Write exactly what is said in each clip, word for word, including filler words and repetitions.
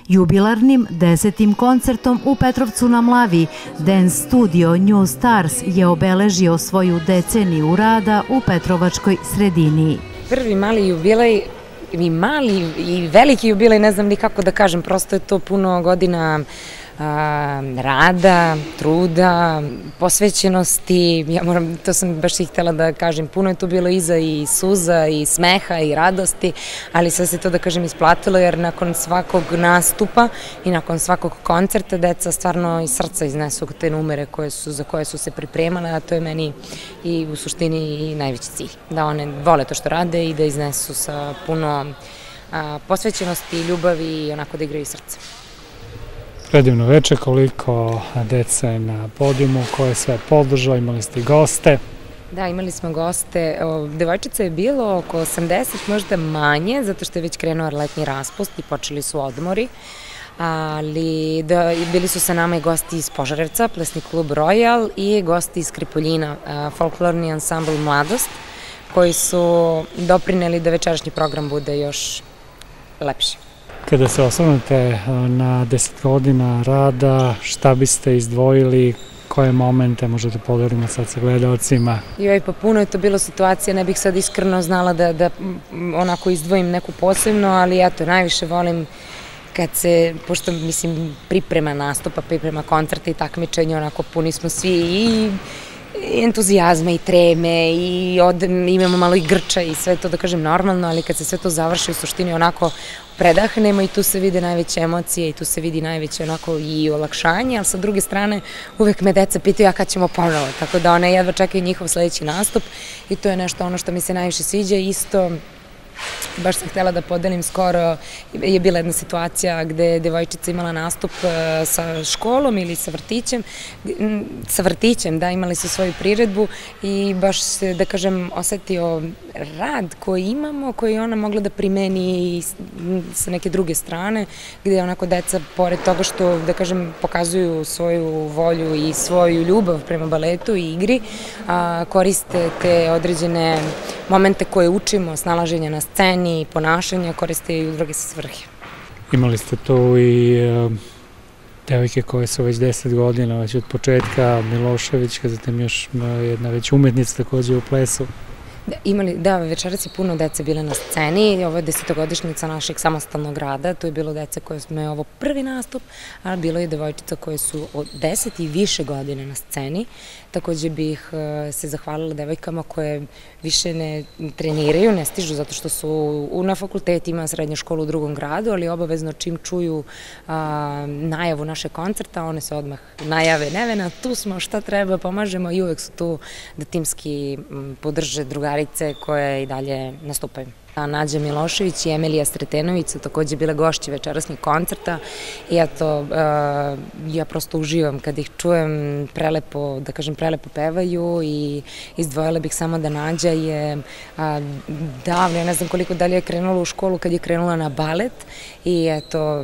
Jubilarnim desetim koncertom u Petrovcu na Mlavi Dance Studio New Stars je obeležio svoju deceniju rada u petrovačkoj sredini. Prvi mali jubilej, i mali i veliki jubilej, ne znam ni kako da kažem, prosto je to puno godina rada, truda, posvećenosti. Ja moram, to sam baš i htjela da kažem, puno je tu bilo iza i suza i smeha i radosti, ali sve se to, da kažem, isplatilo, jer nakon svakog nastupa i nakon svakog koncerta deca stvarno iz srca iznesu te numere za koje su se pripremale, a to je meni i u suštini i najveći cilj, da one vole to što rade i da iznesu sa puno posvećenosti, ljubavi i onako da igraju iz srca. Predivno veče, koliko dece na podijumu, ko je sve podržao, imali ste i goste. Da, imali smo goste. Devojčica je bilo oko osamdeset, možda manje, zato što je već krenuo letnji raspust i počeli su odmori. Ali bili su sa nama i gosti iz Požarevca, plesni klub Royal, i gosti iz Kripoljina, folklorni ansambl Mladost, koji su doprineli da večerašnji program bude još lepši. Kada se osvrnete na deset godina rada, šta biste izdvojili, koje momente možete podeliti sad sa gledalcima? Joj, pa puno je to bilo situacija, ne bih sad iskreno znala da onako izdvojim neku posebno, ali eto, najviše volim kad se, pošto mislim priprema nastupa, priprema koncerta i takmičenja, onako puni smo svi i entuzijazma i treme i imamo malo i grča i sve to, da kažem, normalno, ali kad se sve to završi u suštini onako predahnemo i tu se vide najveće emocije i tu se vidi najveće onako i olakšanje, ali sa druge strane uvek me deca pitaju a kad ćemo ponovo, tako da one jedva čekaju njihov sledeći nastup i to je nešto ono što mi se najviše sviđa. Isto baš sam htjela da podelim, skoro je bila jedna situacija gde je devojčica imala nastup sa školom ili sa vrtićem, sa vrtićem, da, imali su svoju priredbu i baš se, da kažem, osetio rad koji imamo, koji je ona mogla da primeni i sa neke druge strane, gde onako deca, pored toga što, da kažem, pokazuju svoju volju i svoju ljubav prema baletu i igri, koriste te određene momente koje učimo, snalaženja na sceni, ponašanja, koriste i u druge svrhe. Imali ste tu i devojke koje su već deset godina, već od početka, Miloševićka, zatim još jedna već umetnica također u plesu. Imali, da, večeras je puno dece bile na sceni, ovo je desetogodišnjica našeg samostalnog rada, tu je bilo dece koje smo je ovo prvi nastup, ali bilo je devojčica koje su od deset i više godine na sceni. Takođe bih se zahvalila devojkama koje više ne treniraju, ne stižu zato što su na fakultetima, srednje škole u drugom gradu, ali obavezno čim čuju najavu našeg koncerta, one se odmah najave, Nevena, tu smo, šta treba, pomažemo i uvek su tu da timski podrže drugarice koje i dalje nastupaju. Nađa Milošević i Emilija Sretenović su takođe bile gošće večerasnih koncerta i eto, ja prosto uživam kad ih čujem, prelepo, da kažem, prelepo pevaju i izdvojila bih samo da Nađa je davno, ja ne znam koliko dalje je krenula u školu kad je krenula na balet i eto,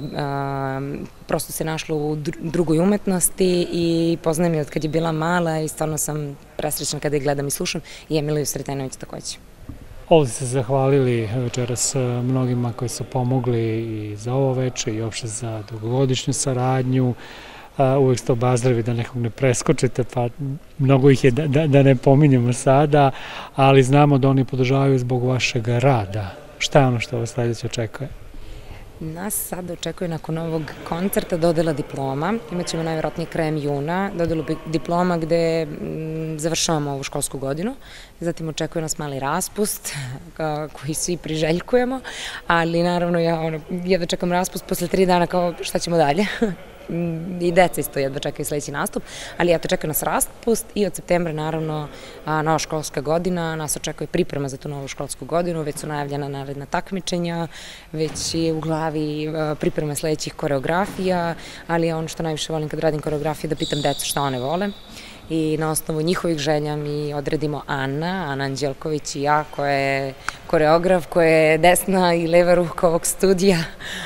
prosto se našla u drugoj umetnosti i poznajem je od kad je bila mala i stvarno sam presrećna kada je gledam i slušam, i Emiliju Sretenović takođe. Ovdje ste zahvalili večeras mnogima koji su pomogli i za ovo veče i uopšte za dugogodišnju saradnju. Uvek ste obazrivi da nekog ne preskočite, pa mnogo ih je da ne pominjemo sada, ali znamo da oni podržavaju zbog vašeg rada. Šta je ono što vas sledeće očekuje? Nas sad očekuje nakon ovog koncerta dodela diploma. Imaćemo najvjerojatnije krajem juna dodelu diploma gde završavamo ovu školsku godinu. Zatim očekuje nas mali raspust koji svi priželjkujemo, ali naravno ja jedva čekam raspust posle tri dana kao šta ćemo dalje. I deca isto jedva čekaju sledeći nastup, ali eto, čeka nas raspust i od septembra naravno nova školska godina, nas očekuje priprema za tu novu školsku godinu, već su najavljena naredna takmičenja, već je u glavi priprema sledećih koreografija, ali ono što najviše volim kad radim koreografije da pitam decu šta one vole i na osnovu njihovih želja mi odredimo Ana, Ana Anđelković i ja, koja je koreograf, koja je desna i leva ruka ovog studija.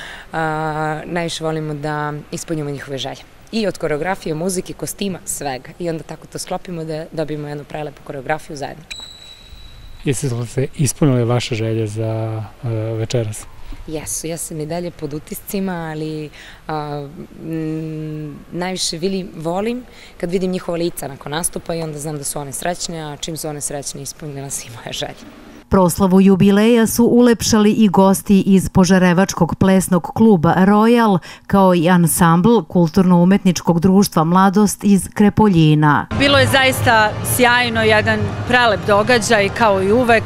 Najviše volimo da ispunjamo njihove želje. I od koreografije, muzike, kostima, svega. I onda tako to sklopimo da dobijemo jednu prelepu koreografiju zajedničku. Jeste li se ispunili vaše želje za večeras? Jesu, ja sam i dalje pod utiscima, ali a, m, najviše vili, volim kad vidim njihova lica nakon nastupa i onda znam da su one srećne, a čim su one srećne ispunila se i moja želja. Proslavu jubileja su ulepšali i gosti iz Požarevačkog plesnog kluba Royal, kao i ansambl Kulturno-umetničkog društva Mladost iz Krepoljina. Bilo je zaista sjajno, jedan prelep događaj, kao i uvek.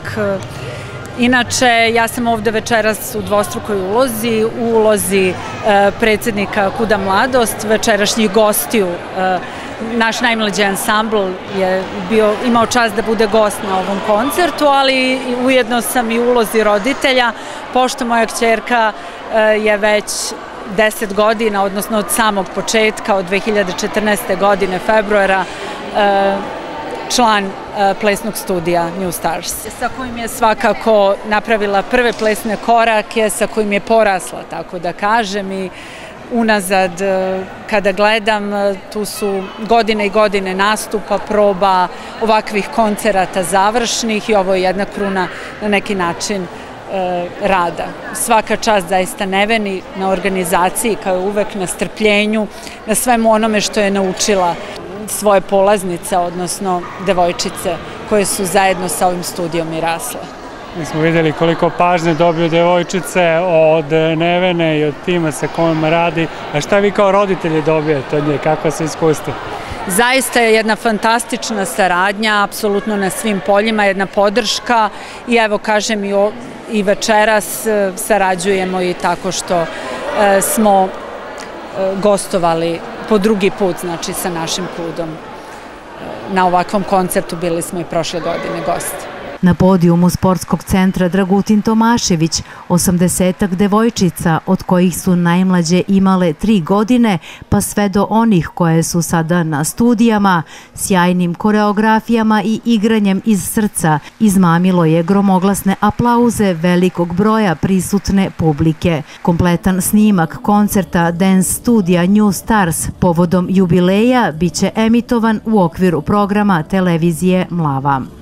Inače, ja sam ovde večeras u dvostrukoj ulozi, u ulozi e, predsjednika Kuda Mladost, večerašnjih gostiju. E, naš najmlađi ansambl je bio, imao čast da bude gost na ovom koncertu, ali ujedno sam i u ulozi roditelja, pošto moja kćerka e, je već deset godina, odnosno od samog početka, od dve hiljade četrnaeste. godine, februara, e, član plesnog studija New Stars, sa kojim je svakako napravila prve plesne korake, sa kojim je porasla, tako da kažem, i unazad kada gledam, tu su godine i godine nastupa, proba, ovakvih koncerata završnih i ovo je jedna kruna na neki način rada. Svaka čast zaista Neveni na organizaciji, kao uvek na strpljenju, na svemu onome što je naučila svoje polaznice, odnosno devojčice koje su zajedno sa ovim studijom i rasle. Mi smo vidjeli koliko pažnje dobiju devojčice od Nevene i od tima sa kojima radi. A šta vi kao roditelji dobijete od nje? Kako se iskustvo? Zaista je jedna fantastična saradnja, apsolutno na svim poljima, jedna podrška i evo kažem i, o, i večeras sarađujemo i tako što e, smo e, gostovali po drugi put, znači sa našim Kudom. Na ovakvom koncertu bili smo i prošle godine gosti. Na podijumu Sportskog centra Dragutin Tomašević, osamdesetak devojčica, od kojih su najmlađe imale tri godine, pa sve do onih koje su sada na studijama, sjajnim koreografijama i igranjem iz srca, izmamilo je gromoglasne aplauze velikog broja prisutne publike. Kompletan snimak koncerta Dance studija New Stars povodom jubileja biće emitovan u okviru programa televizije Mlava.